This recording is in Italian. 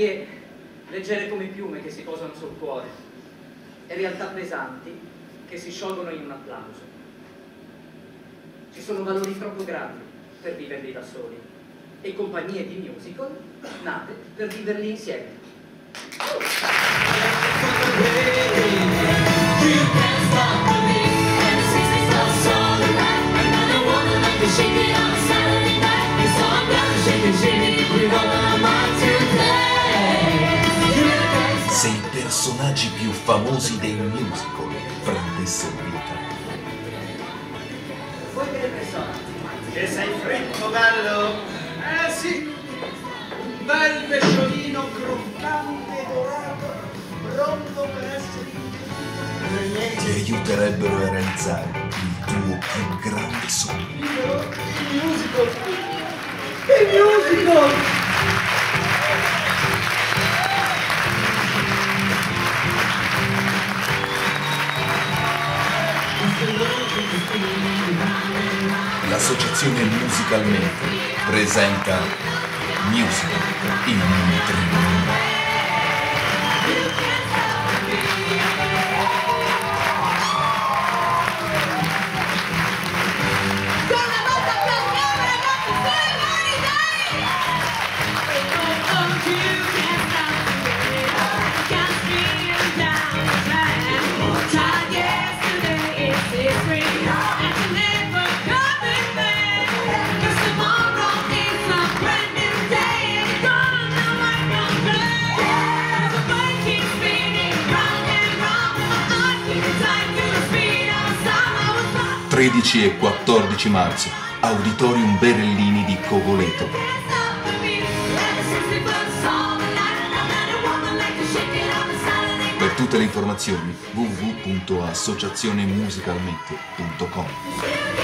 melodie leggere come piume che si posano sul cuore e realtà pesanti che si sciolgono in un applauso. Ci sono valori troppo grandi per viverli da soli e compagnie di musical nate per viverli insieme. Se i personaggi più famosi dei musical prendessero vita. Voi che ne pensate? Che sei fritto, bello? Eh sì, un bel pesciolino croccante, dorato, pronto per essere Ti aiuterebbero a realizzare il tuo più grande sogno. il musical. Il musical! L'associazione Musicalmente presenta Musical in un tribunale. Il 13 e 14 marzo, Auditorium Berellini di Cogoleto. Per tutte le informazioni www.associazionemusicalmente.com.